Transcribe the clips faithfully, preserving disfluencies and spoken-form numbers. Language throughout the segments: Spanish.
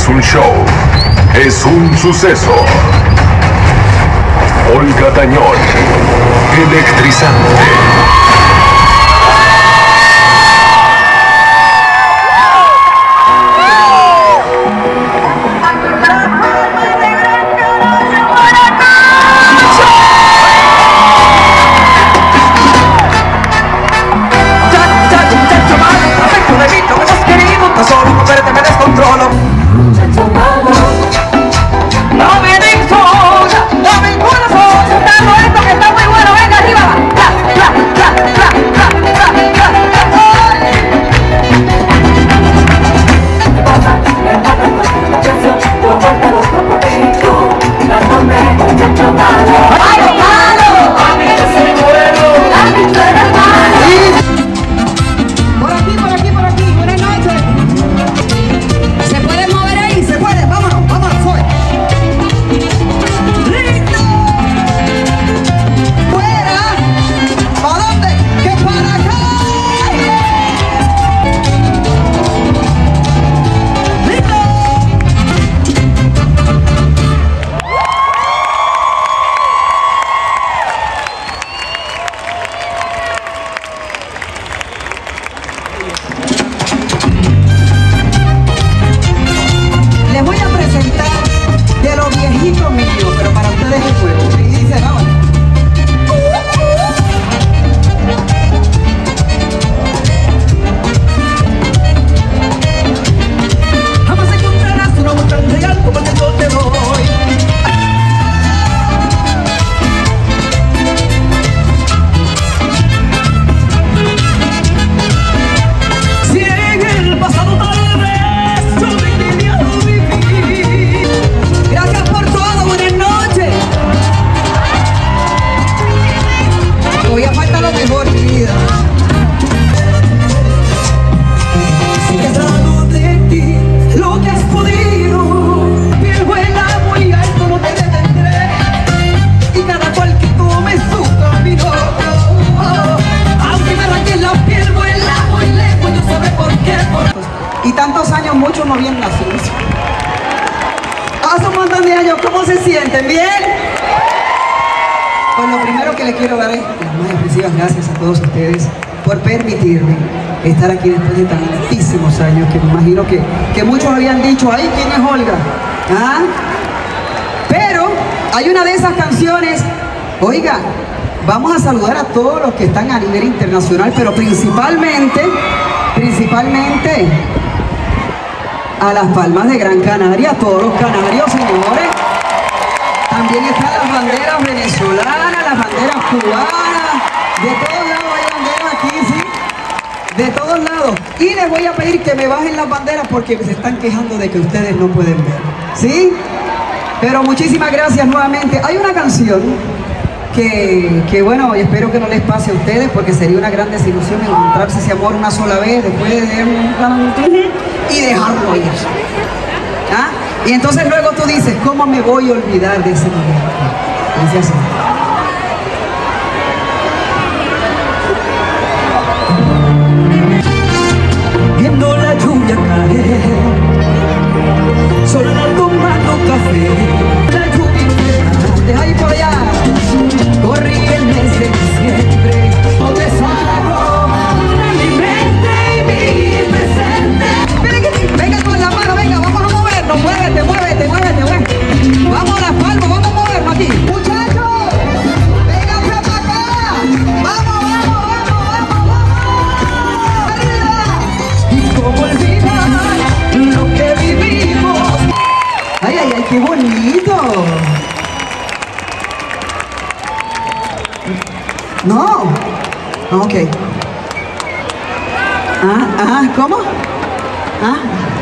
es un show, es un suceso. Olga Tañón, electrizante. Muchos no habían nacido. Hace un montón de años, ¿cómo se sienten? ¿Bien? Pues lo primero que les quiero dar es las más expresivas gracias a todos ustedes por permitirme estar aquí después de tantísimos años, que me imagino que, que muchos habían dicho, ¡ay, quién es Olga! ¿Ah? Pero hay una de esas canciones, oiga, vamos a saludar a todos los que están a nivel internacional, pero principalmente, principalmente, a las Palmas de Gran Canaria, a todos los canarios, señores. También están las banderas venezolanas, las banderas cubanas, de todos lados hay banderas aquí, ¿sí? De todos lados. Y les voy a pedir que me bajen las banderas porque se están quejando de que ustedes no pueden ver, ¿sí? Pero muchísimas gracias nuevamente. Hay una canción que, que bueno, espero que no les pase a ustedes porque sería una gran desilusión encontrarse ese amor una sola vez después de... y dejarlo ir. ¿Ah? Y entonces luego tú dices, ¿cómo me voy a olvidar de ese momento? Dice así. Viendo la lluvia caer, sola tomando café, la lluvia deja ir por allá, corrí el mes de diciembre, donde salgo de mi mente y mi presente. Venga con la mano, venga, vamos a movernos, muévete, muévete, muévete, muévete. Vamos a las palmas, vamos a movernos aquí. Muchachos, vénganse para acá. Vamos, vamos, vamos, vamos, vamos. Arriba. Y cómo olvidar lo que vivimos. Ay, ay, ay, qué bonito. No. Ok. Ah, ah, ¿cómo? Ah.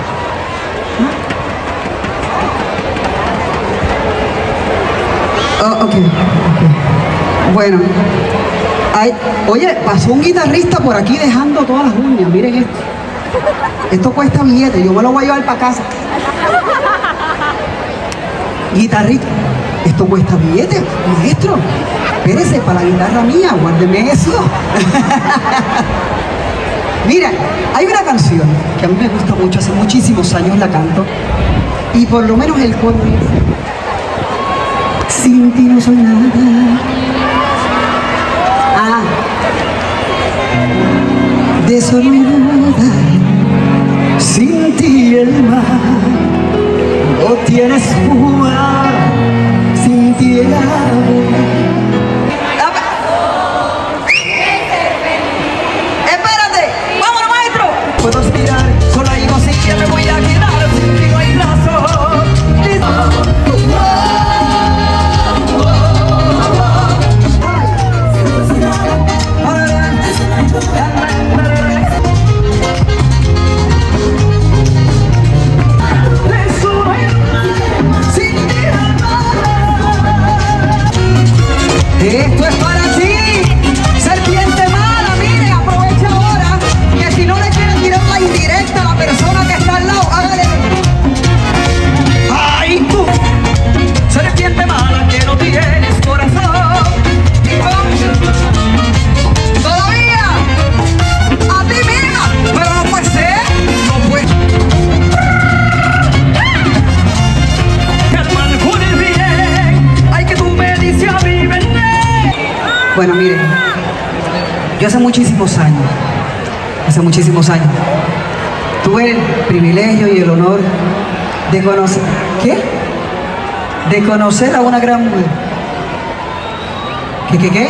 Oh, ok, ok. Bueno, hay, oye, pasó un guitarrista por aquí dejando todas las uñas. Miren esto. Esto cuesta billete, yo me lo voy a llevar para casa. Guitarrista, esto cuesta billete, maestro. Espérese, para la guitarra mía, guárdeme eso. Mira, hay una canción que a mí me gusta mucho, hace muchísimos años la canto, Y por lo menos el coro dice: sin ti no soy nada. Ah, de solo nada. Sin ti el mar no tiene espuma. Sin ti el agua. Espérate, vámonos, maestro. Puedo aspirar, solo ahí no sé que me voy a quedar sin ti no hay brazo. Esto es para ti, serpiente mala. Mire, aprovecha ahora que si no le quieren tirar la indirecta a la persona que está al lado, hágale. ¡Ay, tú! Serpiente mala que no tienes corazón. Todavía a ti misma, pero no puede ser, no puede. El mal con el bien, ay que tú me dices a mí, ven. Bueno, miren, yo hace muchísimos años, hace muchísimos años, tuve el privilegio y el honor de conocer, ¿qué? De conocer a una gran mujer. ¿Qué, qué, qué?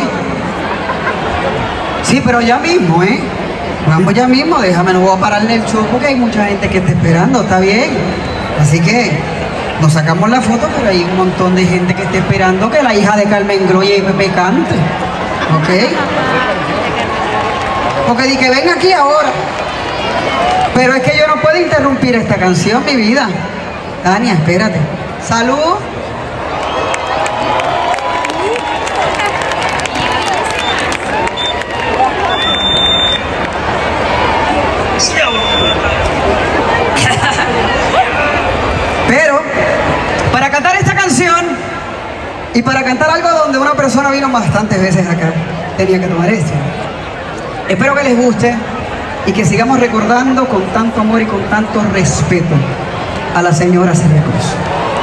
Sí, pero ya mismo, ¿eh? Vamos ya mismo, déjame, no voy a pararle el show porque hay mucha gente que está esperando, está bien. Así que nos sacamos la foto, pero hay un montón de gente que está esperando que la hija de Carmen Groya y Pepe cante. ¿Ok? Porque di que venga aquí ahora. Pero es que yo no puedo interrumpir esta canción, mi vida. Tania, espérate. Salud. Pero para cantar esta canción y para cantar algo donde una persona vino bastantes veces acá, tenía que tomar esto. Espero que les guste y que sigamos recordando con tanto amor y con tanto respeto a la señora Celia Cruz.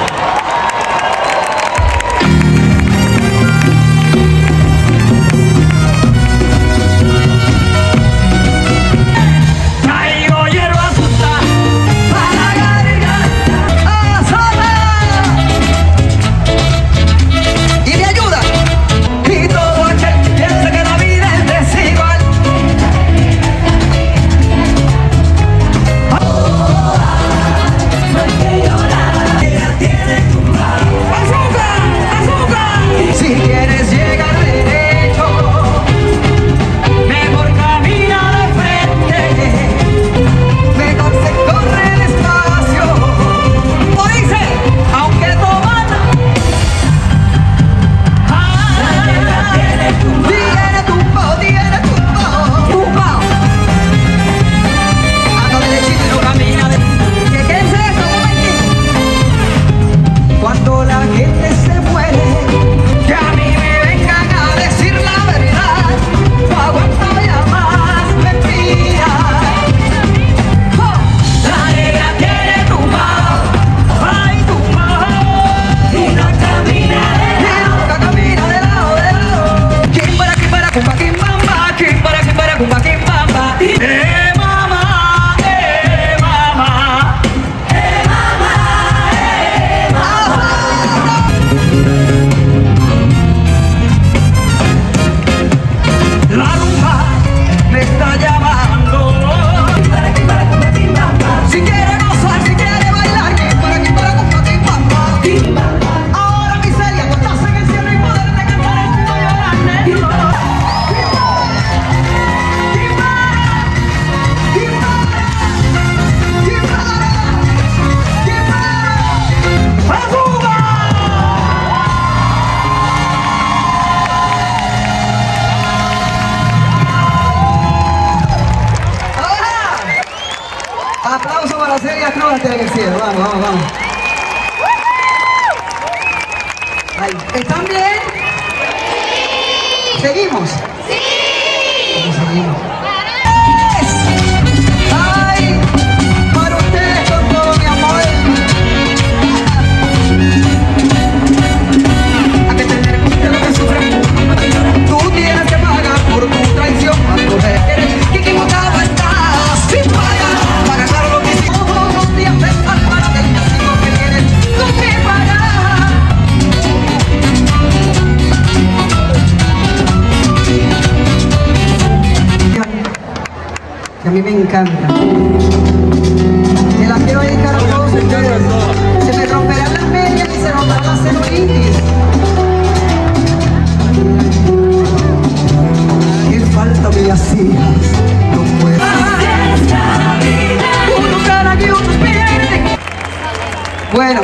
Aplauso para Celia Cruz hasta en el cielo. Vamos, vamos, vamos. Ahí. ¿Están bien? ¿Seguimos? Sí. Seguimos. Ay, para ustedes con todo mi amor. que a mí me encanta. Me la quiero dedicar a todos ustedes. Se me romperán las medias y se romperán las celulitis. ¿Qué falta me hacías? No puedo. Unos ganan y otros pierden. Bueno,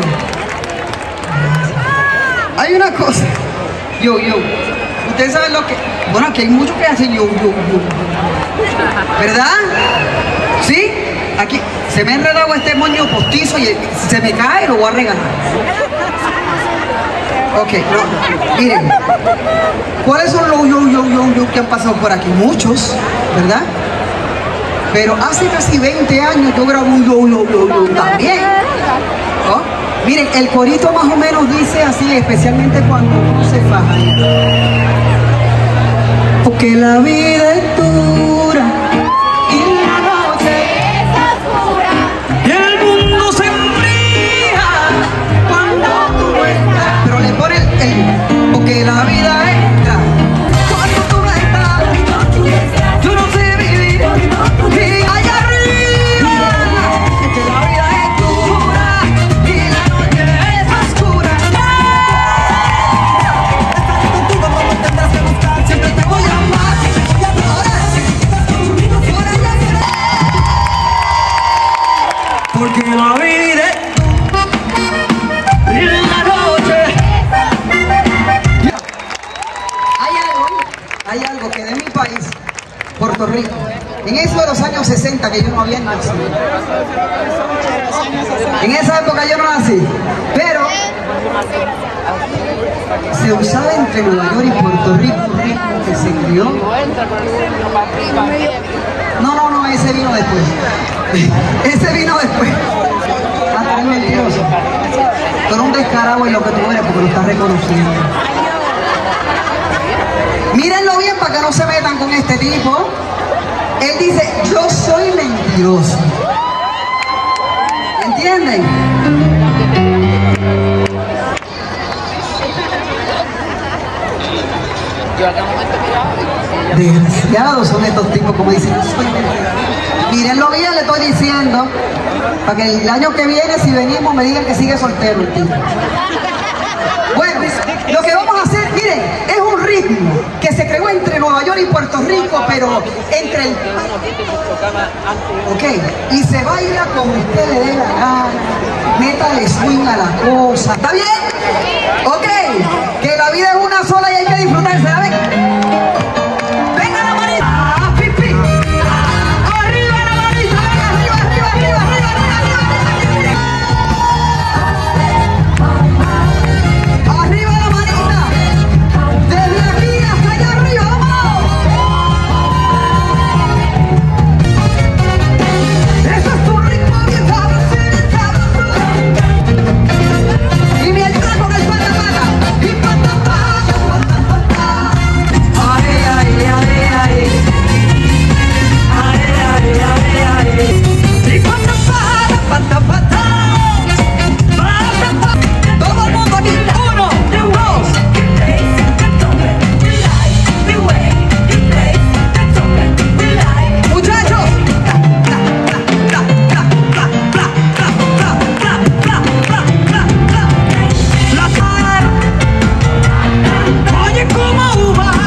hay una cosa. Yo, yo. Ustedes saben lo que... Bueno, aquí hay muchos que hacen yo, yo, yo. ¿Verdad? ¿Sí? Aquí se me ha enredado este moño postizo y si se me cae lo voy a regalar. Ok, no, miren. ¿Cuáles son los yo, yo, yo, yo que han pasado por aquí? Muchos, ¿verdad? Pero hace casi veinte años yo grabé un yo, yo, yo, yo también. ¿Oh? Miren, el corito más o menos dice así, especialmente cuando uno se faja. Porque la vida es dura y la noche es oscura y el mundo se enfría cuando tú no estás. Pero le pone el, el porque la vida es dura cuando tú no estás. Yo no sé vivir y allá arriba. Que la vida es dura y la noche es oscura. Estaré contigo cuando tendrás que buscar. Siempre te voy a amar. Porque la vida y la noche. Hay algo, hay algo que de mi país, Puerto Rico, en eso de los años sesenta que yo no había nacido. En esa época yo no nací, pero se usaba entre Nueva York y Puerto Rico un ritmo que se crió. No, no, no, ese vino después. Ese vino después. Ah, tú eres mentiroso. Tú eres un descarado en lo que tú eres porque lo estás reconociendo. Mírenlo bien para que no se metan con este tipo. Él dice, yo soy mentiroso. ¿Entienden? Desgraciados son estos tipos, como dicen, yo soy mentiroso. Mírenlo bien, le estoy diciendo, para que el año que viene, si venimos, me digan que sigue soltero el tipo. Bueno, lo que vamos a hacer, miren, es un ritmo que se creó entre Nueva York y Puerto Rico, pero entre el... Ok, y se baila como usted le dé la gana, métale swing a la cosa, ¿está bien? Ok, que la vida es una sola y hay que disfrutarse, ¿saben? Venga la manita, ah, pipi, arriba la manita, venga, arriba, arriba, arriba, arriba, arriba, arriba, arriba la manita, desde aquí hasta allá arriba, vamos. Eso es tu ritmo bien sabroso, bien sabroso. Y me ayuda con el pata pata, y pata pata, pata pata. Ay, ay, ay, ay. Ay, ay, ay, ay. Y pata pata, pata pata. Pata pata. Todo el mundo aquí, uno, dos. Muchachos. Oye, ¿cómo va?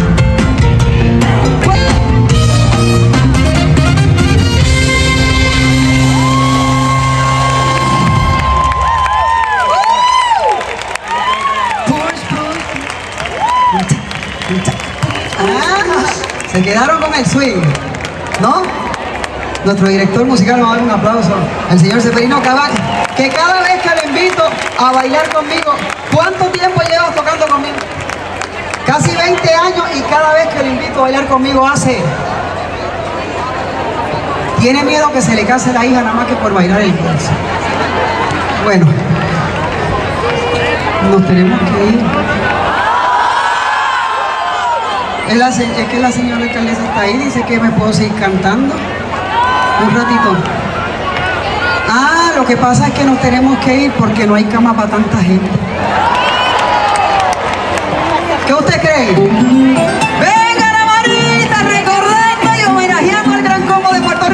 Ah, se quedaron con el swing, ¿no? Nuestro director musical nos va a dar un aplauso, el señor Seferino Cabal, que cada vez que lo invito a bailar conmigo, ¿cuánto tiempo llevas tocando conmigo? Casi veinte años y cada vez que lo invito a bailar conmigo hace... Tiene miedo que se le case la hija nada más que por bailar el vals. Bueno, nos tenemos que ir. Es, la, es que la señora alcaldesa está ahí, dice que me puedo seguir cantando un ratito. Ah, lo que pasa es que nos tenemos que ir porque no hay cama para tanta gente. ¿Qué usted cree? Venga la manita, recordando y homenajeando al gran combo de Puerto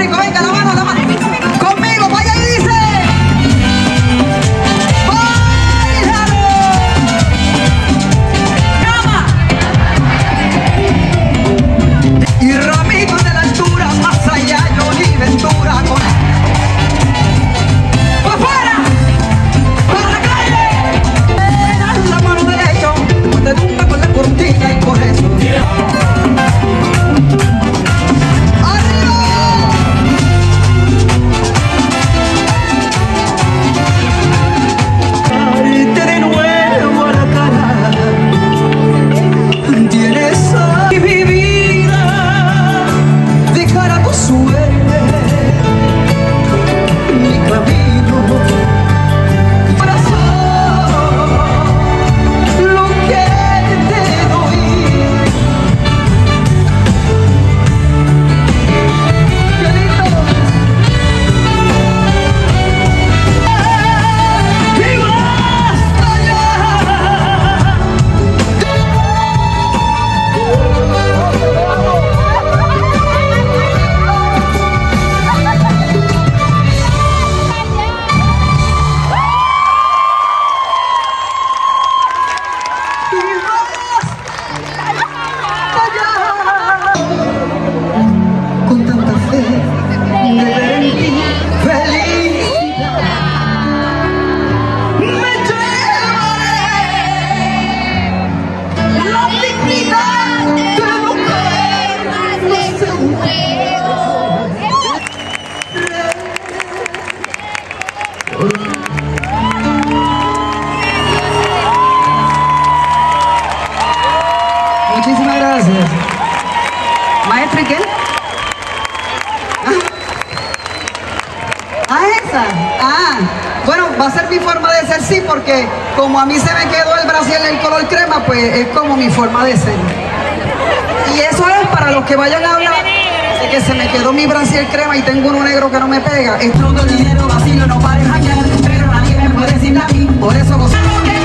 ser sí, porque como a mí se me quedó el brasier en color crema, pues es como mi forma de ser. Y eso es para los que vayan a hablar de que se me quedó mi brasier crema y tengo uno negro que no me pega. Es todo el dinero vacío, no pares allá, pero nadie me puede decir a mí, por eso gozo lo que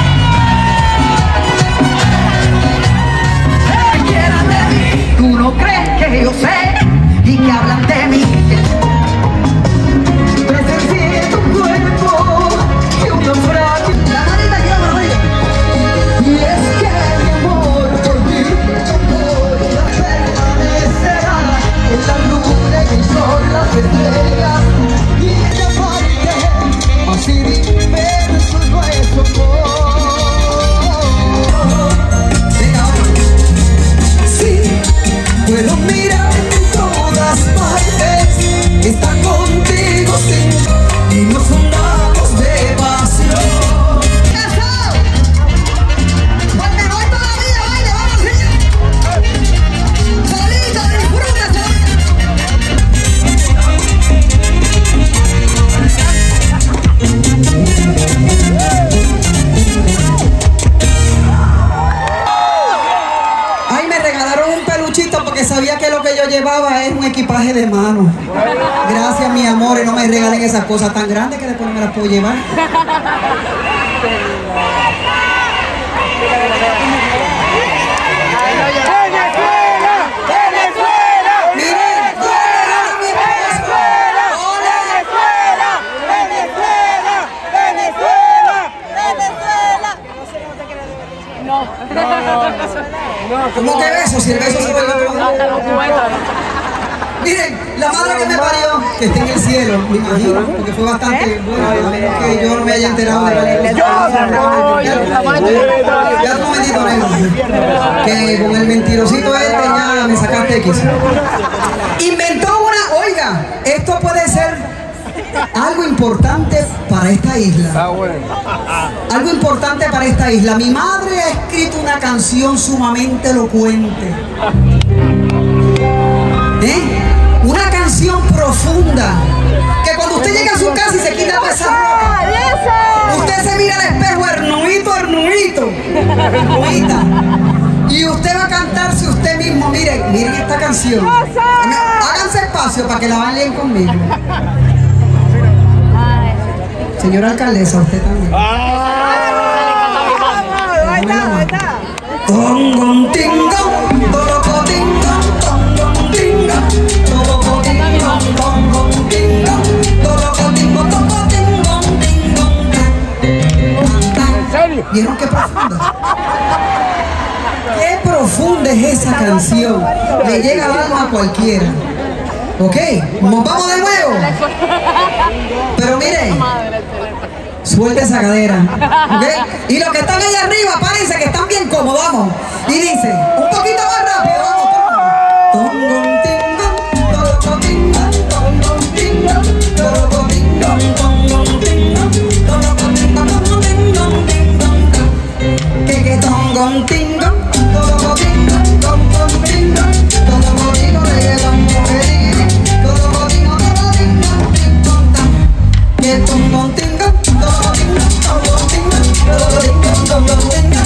quieran de mí. Tú no crees que yo sé y que hablan de mí. Presencié tu cuerpo y un naufragio. La manita que yo me doy. Y es que mi amor por ti permanecerá en la luna y el sol, las estrellas y esta parte más inmenso es nuestro amor. Sí, puedo mirar en todas partes, estar contigo sin y nos fundamos de pasión. ¡Eso! Pues me voy todavía, baile, vamos a ir. Solito, disfrútese. Ay, me regalaron un peluchito porque sabía que lo que yo llevaba es un equipaje de mano. Gracias, mi amor, y no me regalen esas cosas tan grandes que después no me las puedo llevar. ¿Cómo que beso? Si el beso se vuelve todo. Miren, la madre que me parió, que está en el cielo, me imagino, porque fue bastante bueno, a menos que yo no me haya enterado de la ya un momentito, negro, que con el mentirosito este ya me sacaste X. Inventó una, oiga, esto puede ser algo importante para esta isla. Algo importante para esta isla. Mi madre ha escrito una canción sumamente elocuente. ¿Eh? Una canción profunda. Que cuando usted llega a su casa y se quita toda esa ropa, usted se mira al espejo, hernuito, hernuito, hernuita. Y usted va a cantarse usted mismo. Miren, miren esta canción. Háganse espacio para que la bailen conmigo. Señora alcaldesa, usted también. Ahí está, ahí está. Tongon tingong, toroco tingong, tongon tingong, toroco tingong, tongon tingong, toroco tingong, tongon tingong, tingong, tan, tan. ¿Vieron qué profunda? Qué profunda es esa canción. Le llega al alma a cualquiera. Ok, nos vamos de nuevo. Pero miren, suelta esa cadera. ¿Ok? Y los que están allá arriba, párense que están bien cómodos, vamos. Y dice, un poquito más rápido, vamos. Tongon tingong, toroco tingong, tongon tingong, toroco tingong, tongon tingong, toroco tingong, tongon tingong, tingong, tan. Que que tongon tingong, toroco tingong, tongon tingong, toroco tingong, reggaeton, mujer. Que tongon tingong, tongon tingong, tongon tingong, tongon tingong, tongon tingong,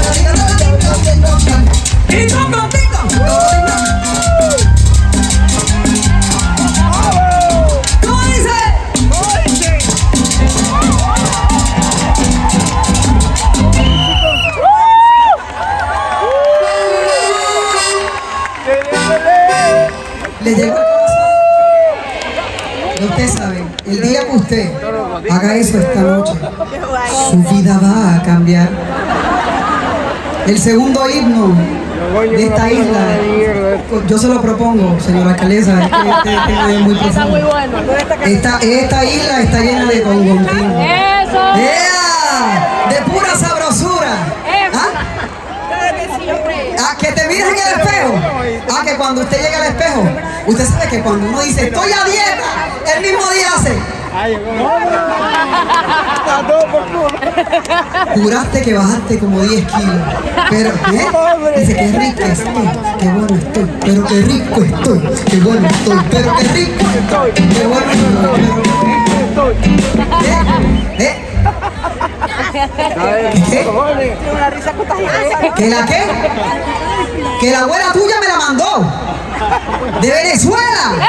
y tongon tingong, tongon. ¿Cómo dice? Le llegó el corazón. Usted sabe, el día que usted haga eso esta noche, su vida va a cambiar. El segundo himno de esta isla, yo se lo propongo, señora alcaldesa, es que este tema es muy profundo. Esta, esta isla está llena de tongontín. ¡Yeah! De pura sabrosura. ¿Ah? Ah, que te mires en el espejo. Ah, que cuando usted llega al espejo, usted sabe que cuando uno dice estoy a dieta, el mismo día hace. Juraste que bajaste como diez kilos. Pero, ¿eh? Dice que rico estoy, qué bueno estoy, pero qué rico estoy, qué bueno estoy, pero qué rico estoy, qué bueno estoy, pero qué rico estoy. ¿Eh? ¿Eh? ¿Qué? ¿Que la qué? Que la abuela tuya me la mandó. De Venezuela.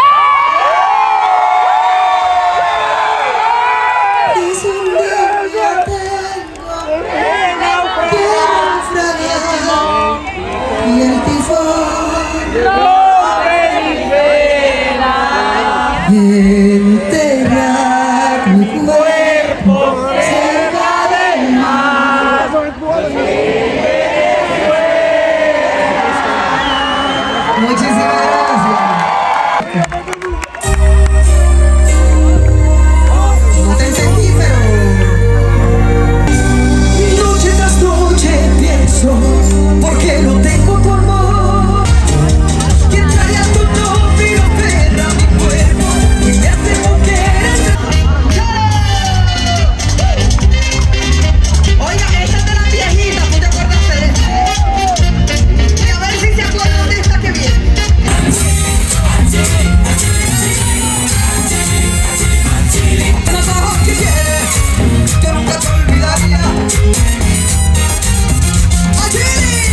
Es un día tengo que naufragar y el tifón enterrar mi cuerpo cerca del mar. Muchísimas gracias. No te entendí, pero noche tras noche pienso, porque lo tengo por vos. Que entraría tu novio, perra mi cuerpo y me hace mujer. Oiga, esta es de las viejitas, ¿tú te acuerdas de esta? Y a ver si se acuerdan de esta que viene. Los ojos que tienes, yo nunca te olvidaría. ¡Oh, Chile!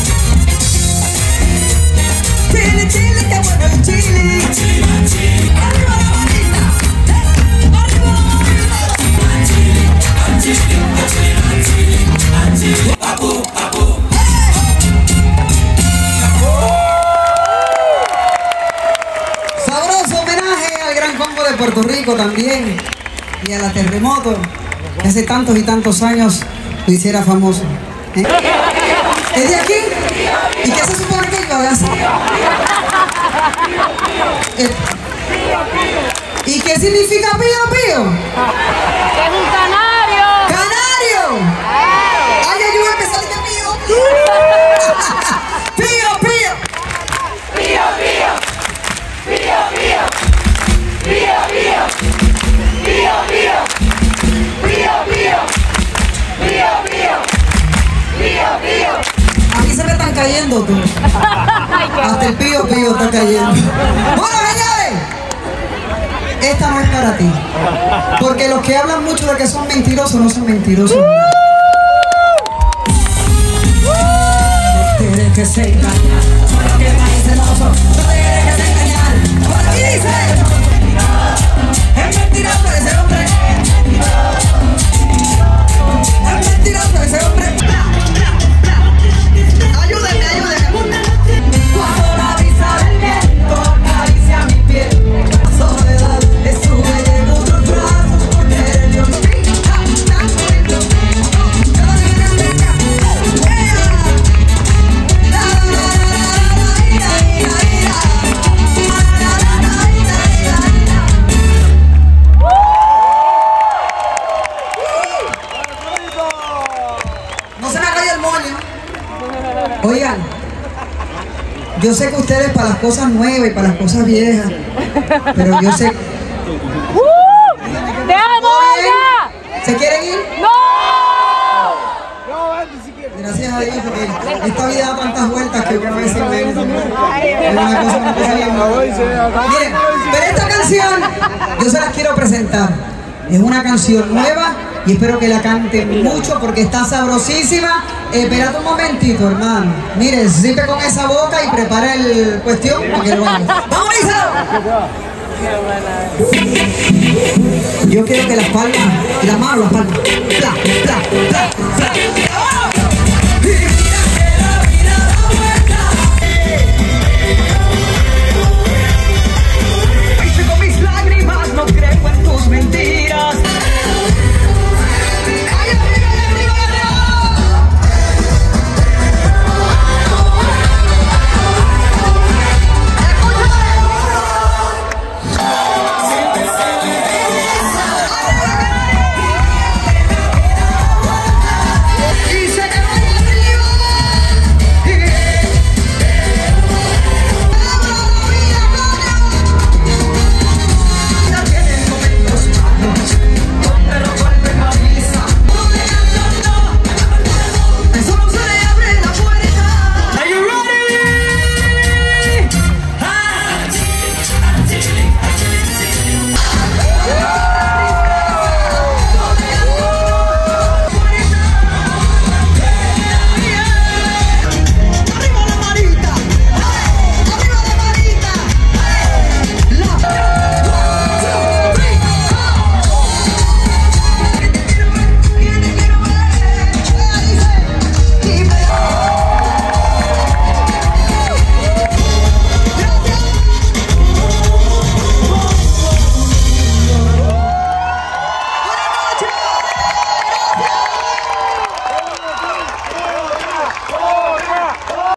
Chile, Chile, qué bueno el Chile. ¡Arriba la bonita! ¡Arriba la sabroso homenaje al Gran Combo de Puerto Rico también y a la Terremoto, que hace tantos y tantos años lo hiciera famoso. ¿Eh? ¿Es de aquí? ¿Y qué se supone que yo haga así? Eh, ¿Y qué significa pío pío? ¡Es un canario! ¡Canario! ¡Ay, yo voy a empezar de pío! ¡Pío pío! ¡Pío, pío! ¡Pío, pío! ¡Pío, pío! ¡Pío, pío! ¡Pío, pío! ¡Pío, pío! ¡Pío, pío! Aquí se me están cayendo tú. Hasta el pío pío está cayendo. Bueno, señores, esta no es para ti. Porque los que hablan mucho de que son mentirosos no son mentirosos. No tienes que ser engañar. Porque parece celoso. No tienes que ser engañar. Por aquí dice. Es mentiroso ese hombre. Es mentiroso ese hombre. Ayúdenme, ayúdenme. Cuando la brisa del viento acaricia mi piel, la soledad le sube en otros brazos porque yo no vi tanto. No se me cayó el moño. Oigan, yo sé que ustedes para las cosas nuevas y para las cosas viejas, pero yo sé. ¡Te amo, Olga! ¿Se quieren ir? ¡No! Gracias a Dios, porque esta vida da tantas vueltas que una vez sin menos. Es una cosa, una cosa bien. Miren, pero esta canción yo se las quiero presentar. Es una canción nueva y espero que la canten mucho porque está sabrosísima. Eh, espérate un momentito, hermano. Miren, sipe con esa boca y prepara el cuestión porque lo vamos. ¡Vamos, Lisa! Yo quiero que las palmas, las manos, las palmas. ¡Pla!